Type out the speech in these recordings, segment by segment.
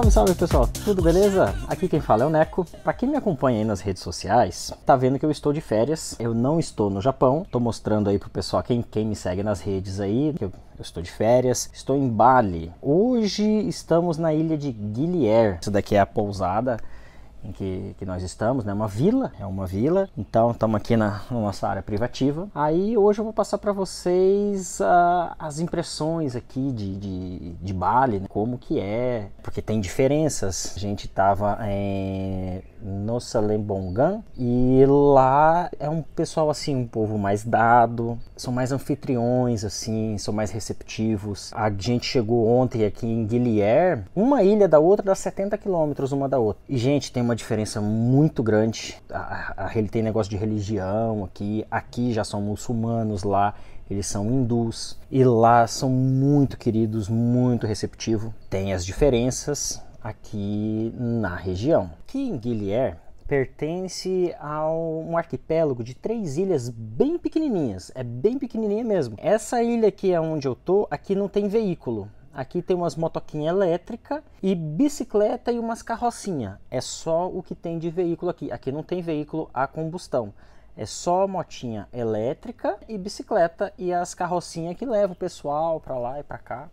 Salve, salve pessoal, tudo beleza? Aqui quem fala é o Neco. Pra quem me acompanha aí nas redes sociais, tá vendo que eu estou de férias. Eu não estou no Japão, tô mostrando aí pro pessoal, quem me segue nas redes aí, que eu estou de férias. Estou em Bali. Hoje estamos na ilha de Gili Air. Isso daqui é a pousada em que nós estamos, né? É uma vila, então estamos aqui na nossa área privativa. Aí hoje eu vou passar para vocês as impressões aqui de Bali, né? Como que é, porque tem diferenças. A gente estava em Nusa Lembongan e lá é um pessoal assim, um povo mais dado, são mais anfitriões assim, são mais receptivos. A gente chegou ontem aqui em Gili Air, uma ilha da outra dá 70 quilômetros uma da outra. E gente, tem uma diferença muito grande. Ele tem negócio de religião aqui já são muçulmanos, lá eles são hindus e lá são muito queridos, muito receptivos. Tem as diferenças aqui na região. Aqui em Gili Air pertence a um arquipélago de 3 ilhas bem pequenininhas, é bem pequenininha mesmo. Essa ilha aqui é onde eu tô, aqui não tem veículo. Aqui tem umas motoquinhas elétricas e bicicleta e umas carrocinhas. É só o que tem de veículo aqui. Aqui não tem veículo a combustão. É só motinha elétrica e bicicleta e as carrocinhas que levam o pessoal para lá e para cá.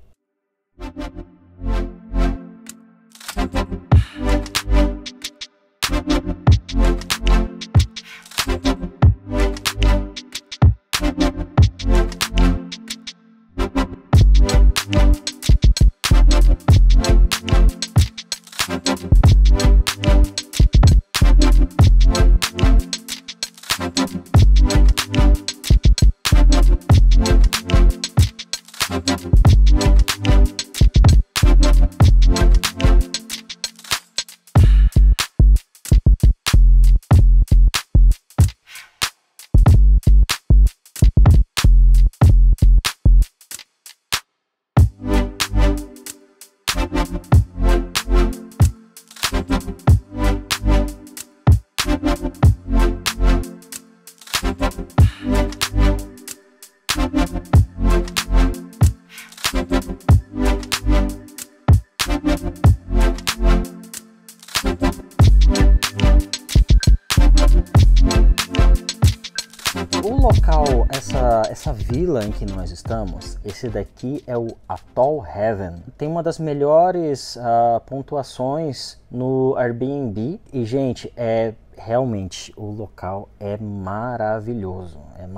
O local, essa vila em que nós estamos, esse daqui é o Atoll Heaven. Tem uma das melhores pontuações no Airbnb e, gente, realmente o local é maravilhoso,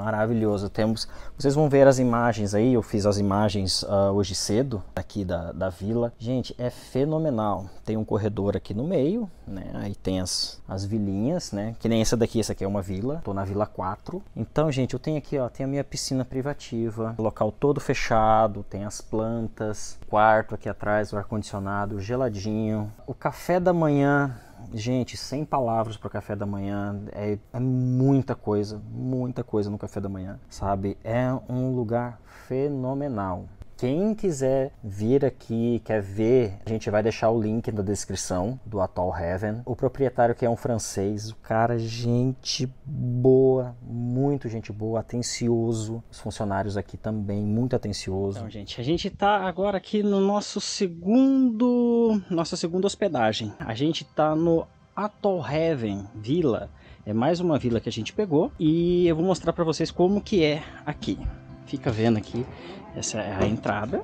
vocês vão ver as imagens aí, eu fiz as imagens hoje cedo aqui da vila. Gente, é fenomenal. Tem um corredor aqui no meio, né? Aí tem as vilinhas, né? Que nem essa aqui é uma vila, tô na vila 4. Então, gente, eu tenho aqui, ó, tem a minha piscina privativa, local todo fechado, tem as plantas, quarto aqui atrás, o ar-condicionado geladinho, o café da manhã. Gente, sem palavras para o café da manhã, é muita coisa no café da manhã, sabe? É um lugar fenomenal. Quem quiser vir aqui, quer ver, a gente vai deixar o link na descrição do Atoll Heaven. O proprietário, que é um francês, o cara, gente boa, muito gente boa, atencioso. Os funcionários aqui também, muito atencioso. Então, gente, a gente tá agora aqui no nossa segunda hospedagem. A gente tá no Atoll Heaven Vila. É mais uma vila que a gente pegou e eu vou mostrar para vocês como que é aqui. Fica vendo aqui, essa é a entrada.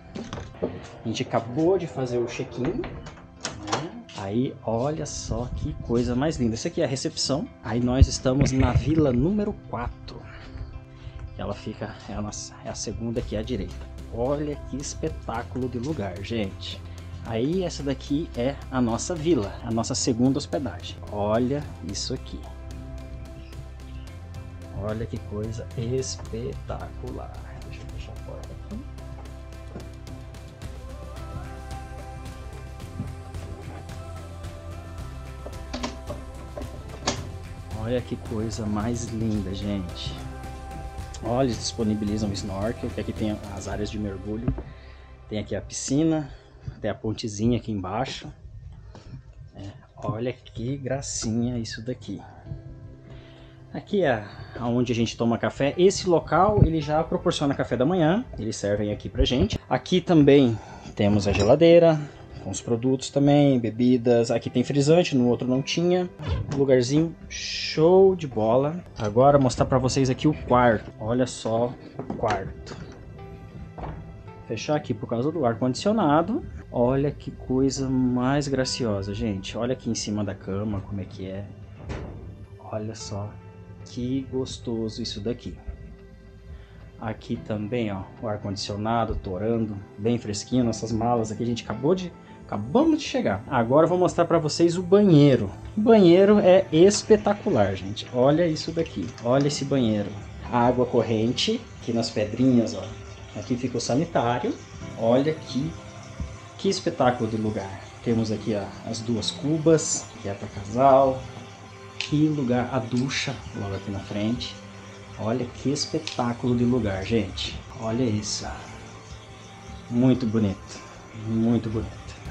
A gente acabou de fazer o check-in, né? Aí olha só que coisa mais linda. Essa aqui é a recepção. Aí nós estamos na vila número 4. Ela fica, é a segunda aqui à direita. Olha que espetáculo de lugar, gente. Aí essa daqui é a nossa vila, a nossa segunda hospedagem. Olha isso aqui. Olha que coisa espetacular. Deixa eu fechar a porta aqui. Olha que coisa mais linda, gente. Olha, eles disponibilizam o snorkel, que aqui tem as áreas de mergulho. Tem aqui a piscina, tem a pontezinha aqui embaixo. Olha que gracinha isso daqui. Aqui é onde a gente toma café. Esse local ele já proporciona café da manhã. Eles servem aqui pra gente. Aqui também temos a geladeira com os produtos também, bebidas. Aqui tem frisante, no outro não tinha. Lugarzinho show de bola. Agora mostrar para vocês aqui o quarto. Olha só o quarto. Fechar aqui por causa do ar condicionado. Olha que coisa mais graciosa, gente. Olha aqui em cima da cama como é que é. Olha só que gostoso isso daqui. Aqui também, ó, o ar condicionado torando, bem fresquinho. Nossas malas aqui a gente acabamos de chegar. Agora eu vou mostrar para vocês o banheiro. O banheiro é espetacular, gente. Olha isso daqui. Olha esse banheiro. Água corrente aqui nas pedrinhas, ó. Aqui fica o sanitário. Olha que espetáculo de lugar. Temos aqui as duas cubas, que é para casal. Que lugar, a ducha logo aqui na frente. Olha que espetáculo de lugar, gente. Olha isso. Muito bonito. Muito bonito.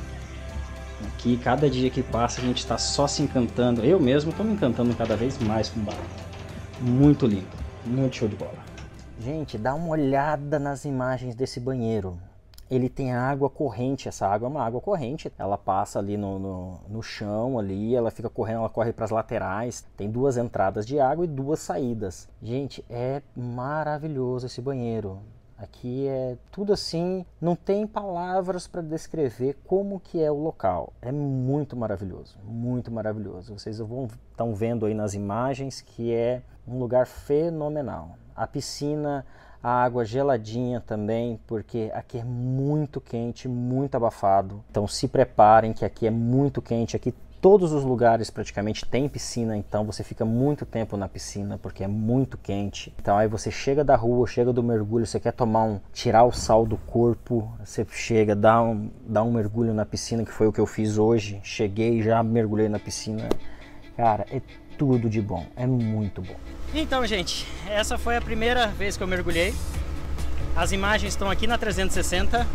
Aqui, cada dia que passa, a gente está só se encantando. Eu mesmo estou me encantando cada vez mais com o bar. Muito lindo. Muito show de bola. Gente, dá uma olhada nas imagens desse banheiro. Ele tem água corrente, essa água é uma água corrente, ela passa ali no chão ali, ela fica correndo, ela corre para as laterais, tem duas entradas de água e duas saídas. Gente, é maravilhoso esse banheiro. Aqui é tudo assim, não tem palavras para descrever como que é o local. É muito maravilhoso, muito maravilhoso. Vocês estão vendo aí nas imagens que é um lugar fenomenal. A piscina, a água geladinha também, porque aqui é muito quente, muito abafado. Então se preparem que aqui é muito quente, aqui todos os lugares praticamente tem piscina, então você fica muito tempo na piscina porque é muito quente. Então aí você chega da rua, chega do mergulho, você quer tirar o sal do corpo, você chega, dá um mergulho na piscina, que foi o que eu fiz hoje. Cheguei, já mergulhei na piscina. Cara, é tudo de bom, é muito bom. Então, gente, essa foi a primeira vez que eu mergulhei. As imagens estão aqui na 360.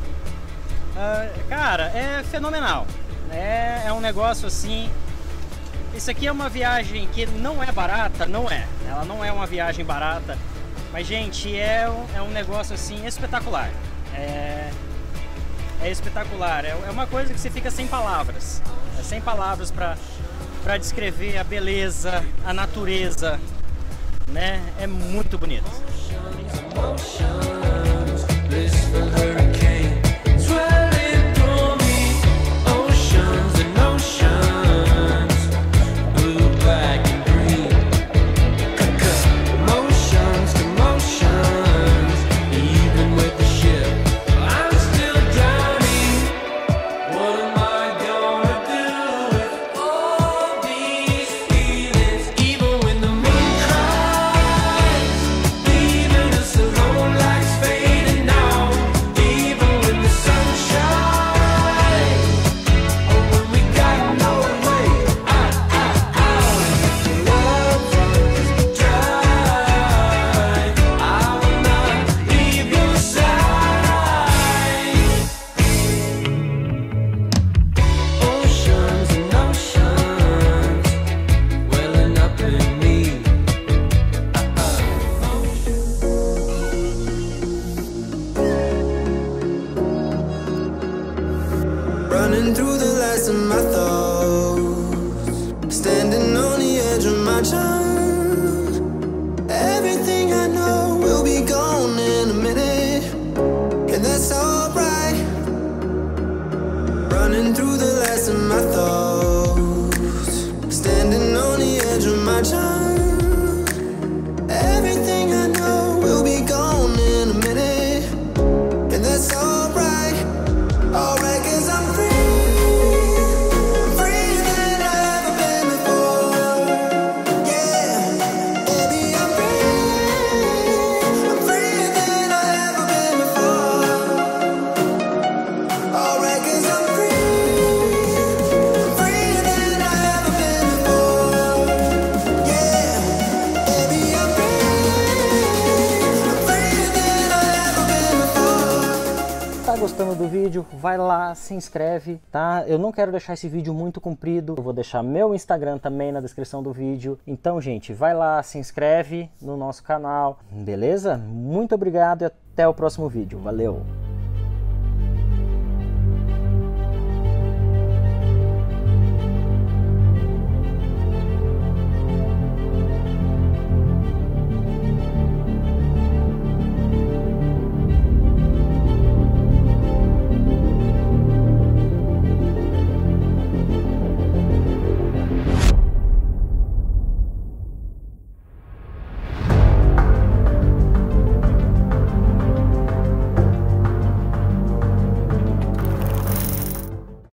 Cara, é fenomenal. É um negócio assim. Isso aqui é uma viagem que não é barata, não é. Ela não é uma viagem barata. Mas, gente, é um negócio assim espetacular. É espetacular. É uma coisa que você fica sem palavras. Sem palavras para descrever a beleza, a natureza, né? É muito bonito. Running through the last of my thoughts, standing on the edge of my time. Everything I know will be gone in a minute, and that's alright. Running through the last of my thoughts, standing on the edge of my time. Everything I know will be gone in a minute, and that's alright. Alright, 'cause I'm free. Gostando do vídeo, vai lá, se inscreve, tá? Eu não quero deixar esse vídeo muito comprido, eu vou deixar meu Instagram também na descrição do vídeo. Então, gente, vai lá, se inscreve no nosso canal, beleza? Muito obrigado e até o próximo vídeo. Valeu!